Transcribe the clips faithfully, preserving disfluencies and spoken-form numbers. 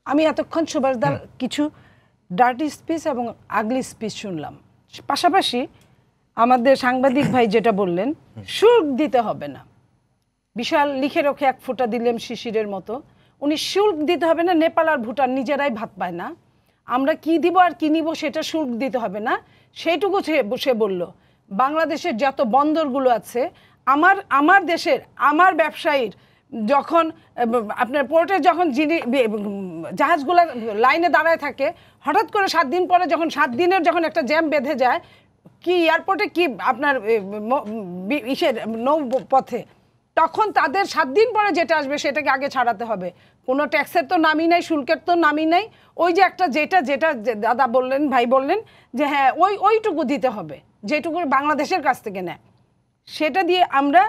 আমি এতক্ষণ সুভাষদার কিছু ডার্টি স্পিচ এবং আগলি স্পিচ শুনলাম, পাশাপাশি আমাদের সাংবাদিক ভাই যেটা বললেন শুল্ক দিতে হবে না, বিশাল লিখে রেখে এক ফোঁটা দিলেন শিশিরের মতো, উনি শুল্ক দিতে হবে না, নেপাল আর ভুটান নিজেরাই ভাত পায় না, আমরা কি দিব আর কি নিব সেটা শুল্ক দিতে হবে না, সেইটুকু সে বলল। বাংলাদেশের যত বন্দরগুলো আছে, আমার আমার দেশের আমার ব্যবসায়ীর যখন আপনার পোর্টে যখন যিনি জাহাজগুলো লাইনে দাঁড়ায় থাকে, হঠাৎ করে সাত দিন পরে যখন সাত দিনের যখন একটা জ্যাম বেঁধে যায়, কি এয়ারপোর্টে কি আপনার ইসের নৌপথে, তখন তাদের সাত দিন পরে যেটা আসবে সেটাকে আগে ছাড়াতে হবে। কোনো ট্যাক্সের তো নামই নাই, শুল্কের তো নামই নাই, ওই যে একটা যেটা যেটা দাদা বললেন ভাই বললেন যে হ্যাঁ ওই ওইটুকু দিতে হবে যেটুকু বাংলাদেশের কাছ থেকে নেয়, সেটা দিয়ে আমরা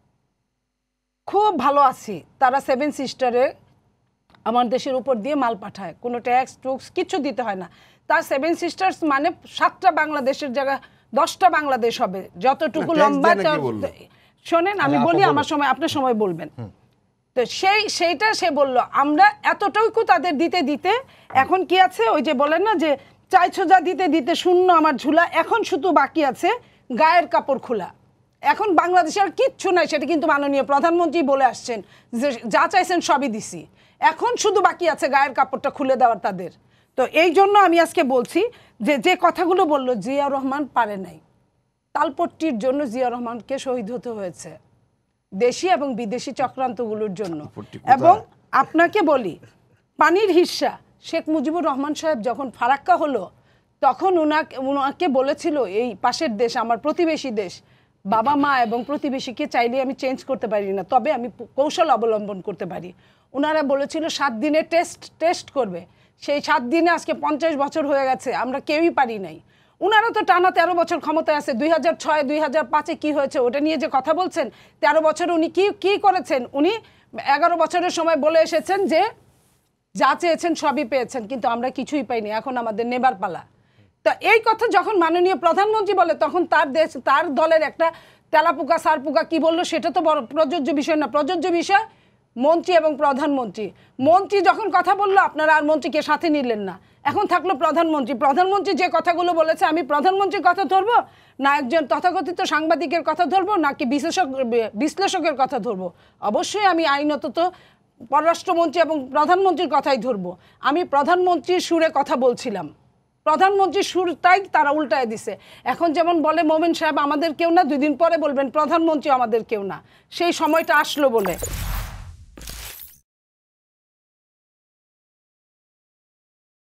খুব ভালো আছি। তারা সেভেন সিস্টারে আমার দেশের উপর দিয়ে মাল পাঠায়, কোনো ট্যাক্স টুক্স কিছু দিতে হয় না। তার সেভেন সিস্টার্স মানে সাতটা বাংলাদেশের জায়গায় দশটা বাংলাদেশ হবে, যতটুকু লম্বা। শোনেন আমি বলি, আমার সময় আপনার সময় বলবেন। তো সেই সেইটা সে বলল, আমরা এতটুকু তাদের দিতে দিতে এখন কি আছে, ওই যে বলেন না যে চাইছো যা দিতে দিতে শূন্য আমার ঝুলা, এখন শুধু বাকি আছে গায়ের কাপড় খোলা। এখন বাংলাদেশের কিচ্ছু নাই, সেটা কিন্তু মাননীয় প্রধানমন্ত্রী বলে আসছেন যে যা চাইছেন সবই দিছি, এখন শুধু বাকি আছে গায়ের কাপড়টা খুলে দেওয়ার তাদের। তো এই জন্য আমি আজকে বলছি যে যে কথাগুলো বললো, জিয়া রহমান পারে নাই, তালপট্টির জন্য জিয়া রহমানকে শহীদ হতে হয়েছে, দেশি এবং বিদেশি চক্রান্তগুলোর জন্য। এবং আপনাকে বলি, পানির হিস্সা শেখ মুজিবুর রহমান সাহেব যখন ফারাক্কা হলো, তখন উনাকে উনাকে বলেছিল এই পাশের দেশ আমার প্রতিবেশী দেশ, বাবা মা এবং প্রতিবেশীকে চাইলে আমি চেঞ্জ করতে পারি না, তবে আমি কৌশল অবলম্বন করতে পারি। ওনারা বলেছিল সাত দিনে টেস্ট টেস্ট করবে, সেই সাত দিনে আজকে পঞ্চাশ বছর হয়ে গেছে, আমরা কেউই পারি নাই। ওনারা তো টানা তেরো বছর ক্ষমতায় আছে, দুই হাজার ছয় দুই হাজার পাঁচে কী হয়েছে ওটা নিয়ে যে কথা বলছেন, তেরো বছরে উনি কি কি করেছেন? উনি এগারো বছরের সময় বলে এসেছেন যে যা চেয়েছেন সবই পেয়েছেন, কিন্তু আমরা কিছুই পাইনি, এখন আমাদের নেবার পালা। তা এই কথা যখন মাননীয় প্রধানমন্ত্রী বলে, তখন তার দেশ তার দলের একটা তেলাপোকা সারপোকা কি বললো সেটা তো বড় প্রযোজ্য বিষয় না। প্রযোজ্য বিষয় মন্ত্রী এবং প্রধানমন্ত্রী। মন্ত্রী যখন কথা বললো, আপনারা আর মন্ত্রীকে সাথে নিলেন না, এখন থাকলো প্রধানমন্ত্রী। প্রধানমন্ত্রী যে কথাগুলো বলেছে, আমি প্রধানমন্ত্রীর কথা ধরবো না একজন তথাকথিত সাংবাদিকের কথা ধরবো, নাকি বিশেষজ্ঞ বিশ্লেষকের কথা ধরবো? অবশ্যই আমি আইনত তো পররাষ্ট্রমন্ত্রী এবং প্রধানমন্ত্রীর কথাই ধরবো। আমি প্রধানমন্ত্রীর সুরে কথা বলছিলাম, প্রধানমন্ত্রীর সুরটাই তারা উল্টায় দিছে। এখন যেমন বলে মোমেন সাহেব আমাদের কেউ না, দুই দিন পরে বলবেন প্রধানমন্ত্রী আমাদের কেউ না, সেই সময়টা আসলো বলে।